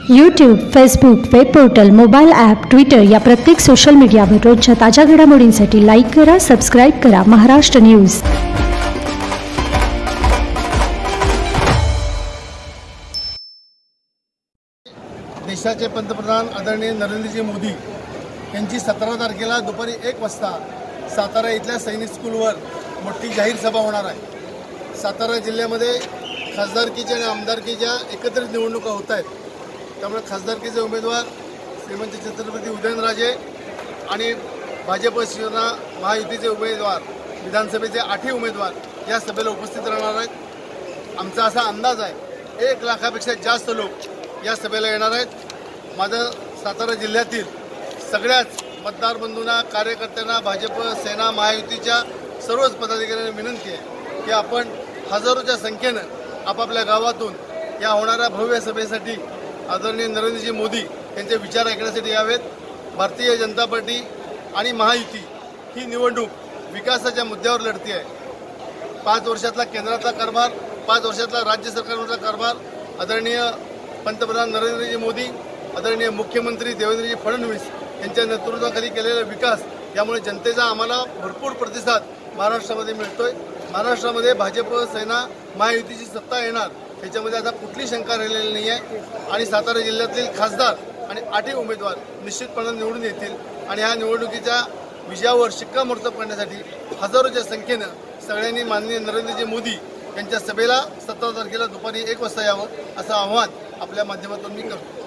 YouTube, Facebook, web portal, mobile app, Twitter या प्रत्येक social मीडियावर रोजच्या ताज्या घडामोडींसाठी लाईक करा, सबस्क्राईब करा महाराष्ट्र न्यूज। देशाचे पंतप्रधान आदरणीय नरेंद्रजी मोदी यांची 17 तारखेला दुपारी 1 वाजता सातारा इथल्या सैनिक स्कूलवर मोठी जाहीर सभा होणार आहे। सातारा जिल्ह्यामध्ये खासदारकीच्या आणि आमदारकीच्या एकत्रित निवडणुका होत आहेत। त्यामुळे खासदारकीचे उमेदवार श्रीमंत छत्रपती उदयनराजे आणि भाजप शिवसेना महायुतीचे उमेदवार विधानसभेचे 8 उमेदवार या सभेला उपस्थित राहणार आहेत। आमचा असा अंदाज आहे 1 लाखापेक्षा जास्त लोक या सभेला येणार आहेत। माझं सातारा जिल्ह्यातील सगळ्याच मतदार बंधूंना, कार्यकर्त्यांना, भाजप सेना महायुतीच्या सर्वच पदाधिकाऱ्यांना विनंती आहे की आपण हजारोच्या संख्येनं आपापल्या गावातून या होणाऱ्या भव्य सभेसाठी आदरणीय नरेंद्रजी मोदी यांचे विचार ऐकण्यासाठी यावेत। भारतीय जनता पार्टी आणि महायुती ही निवडणूक विकासाच्या मुद्द्यावर लढती आहे। 5 वर्षातला केंद्रातला कारभार, 5 वर्षातला राज्य सरकारमधला कारभार, आदरणीय पंतप्रधान नरेंद्रजी मोदी, आदरणीय मुख्यमंत्री देवेंद्रजी फडणवीस यांच्या नेतृत्वाखाली केलेला विकास, यामुळे जनतेचा आम्हाला भरपूर प्रतिसाद महाराष्ट्रामध्ये मिळतोय। महाराष्ट्रामध्ये भाजप सेना महायुतीची सत्ता येणार याच्यामध्ये आता कुठली शंका राहिलेली नाही आहे आणि सातारा जिल्ह्यातील खासदार आणि 8 उमेदवार निश्चितपणे निवडून येतील आणि ह्या निवडणुकीच्या विजयावर शिक्कामोर्तब करण्यासाठी हजारोच्या संख्येनं सगळ्यांनी माननीय नरेंद्रजी मोदी यांच्या सभेला 17 तारखेला दुपारी 1 वाजता यावं असं आवाहन आपल्या माध्यमातून मी करतो।